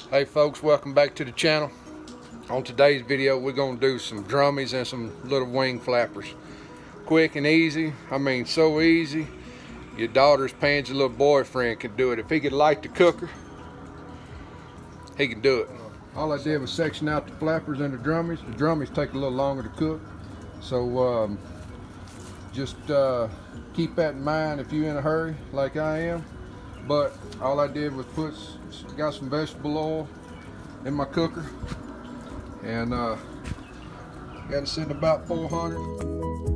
Hey folks, welcome back to the channel. On today's video we're going to do some drummies and some little wing flappers. Quick and easy. I mean, so easy. Your daughter's Pan's little boyfriend can do it. If he could light the cooker, he can do it. All I did was section out the flappers and the drummies. The drummies take a little longer to cook, so just keep that in mind if you're in a hurry like I am. But all I did was got some vegetable oil in my cooker, and got it sitting about 400.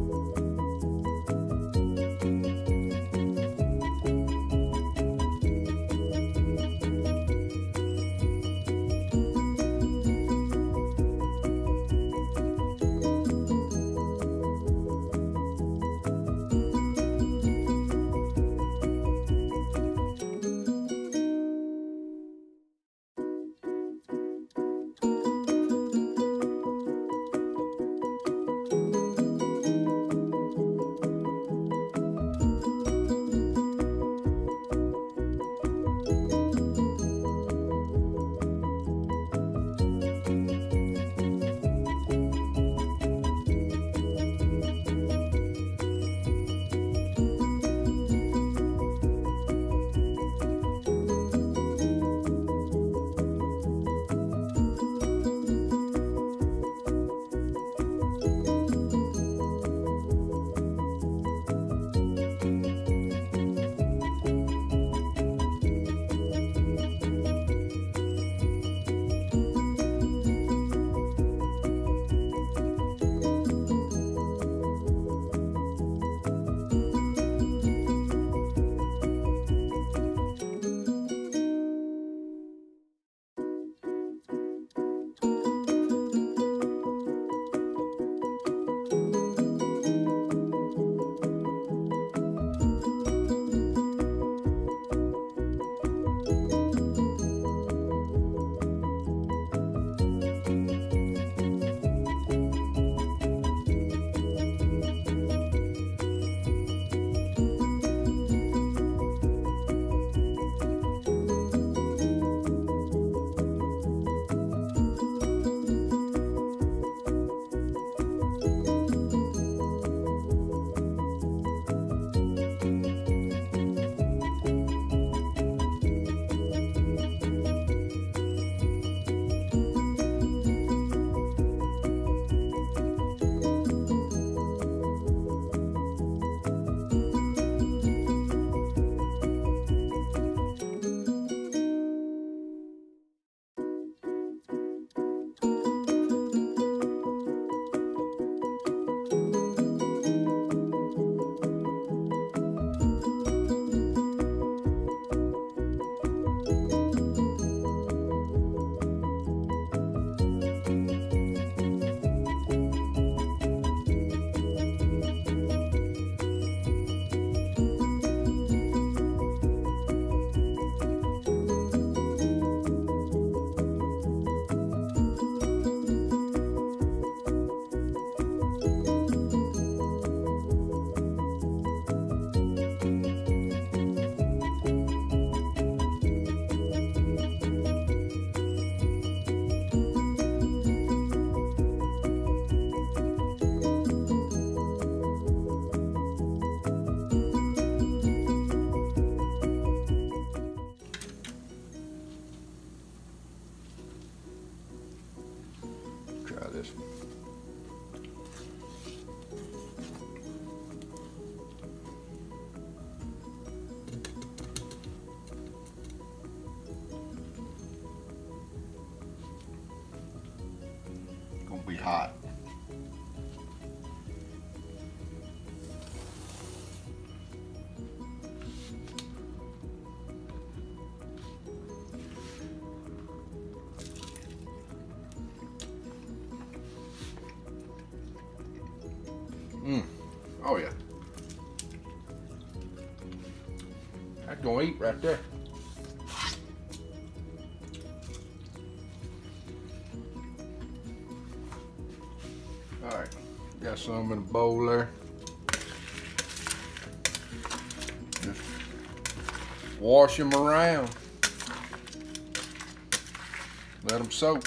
This. Gonna be hot. Oh yeah. That's gonna eat right there. All right, got some in a bowl there. Just wash them around. Let them soak.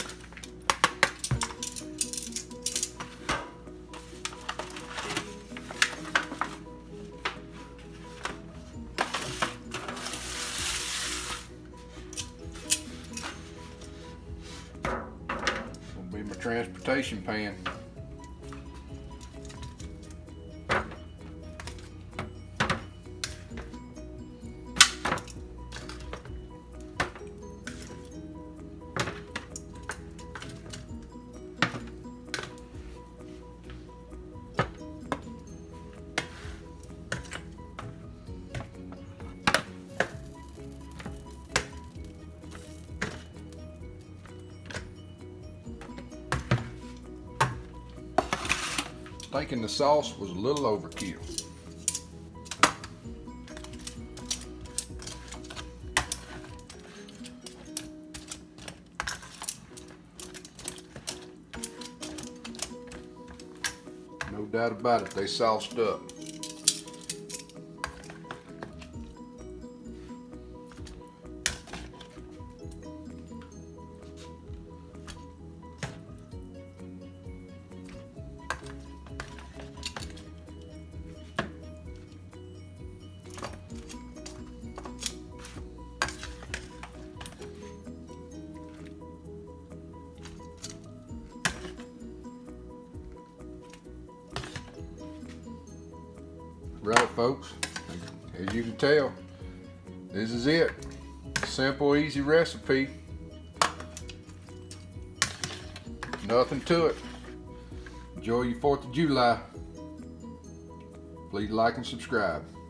Will be my transportation pan. Thinking the sauce was a little overkill. No doubt about it, they sauced up. Right, folks, as you can tell, this is it. Simple, easy recipe. Nothing to it. Enjoy your 4th of July. Please like and subscribe.